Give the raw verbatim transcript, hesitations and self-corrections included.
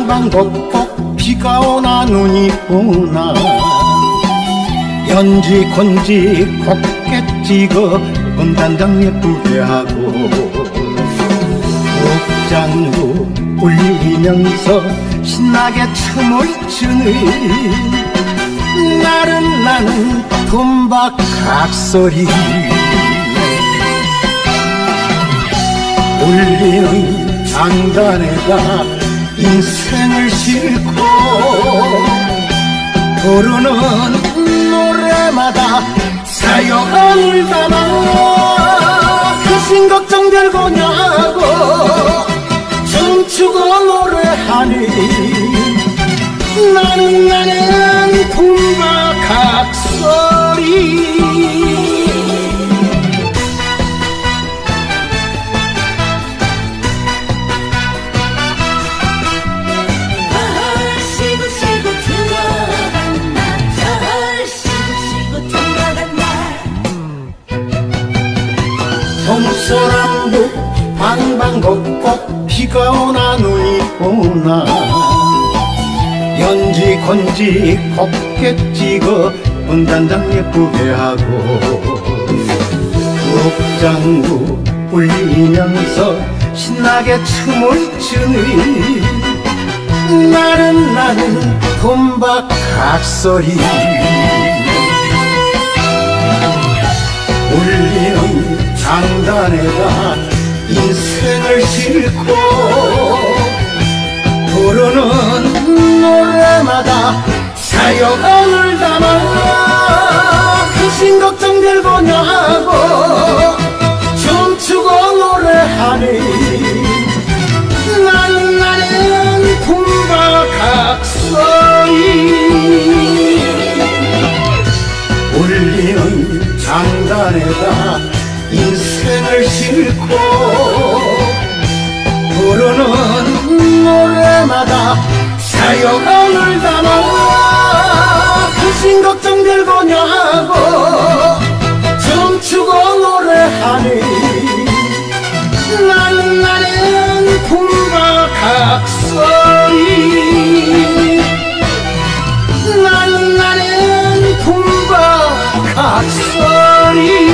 방방곡곡 비가 오나 눈이 오나 연지 곤지 곱게 찍어 은단장 예쁘게 하고 옥장구 울리면서 신나게 춤을 추는 나른 나는 돈박각소리 울리는 장단에다 인생을 싣고 부르는 노래마다 사연을 담아 근심 걱정 들고냐고 춤추고 노래하니 나는 나는 돈박각소리 동서남북 방방곡곡 비가 오나 눈이 오나 연지 곤지 곱게 찍어 은단장 예쁘게 하고 옥장구 울리면서 신나게 춤을 추는 나른 나른 돈박각소리 울리는 장단에다 인생을 싣고 부르는 노래마다 사연을 담아 근심 걱정 들고냐고 춤추고 노래하니 나는 나는 돈박각소리 울리는 장단에다 인생을 싣고 부르는 노래마다 사연을 담아 근심 걱정 들고냐고 춤추고 노래하니 나는 나는 돈박각소리 나는 나는 돈박각소리